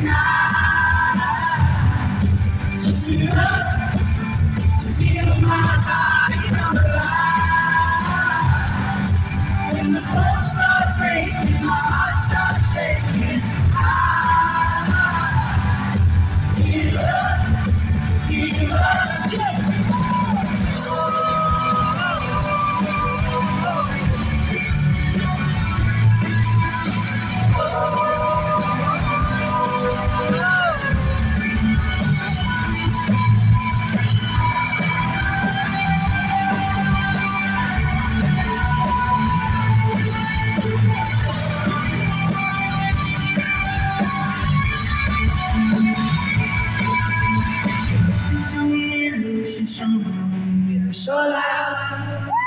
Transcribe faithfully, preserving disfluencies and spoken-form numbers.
Just enough to feel my body come alive. When the bones start breaking, my heart starts shaking. I give up, give up, yeah. So loud.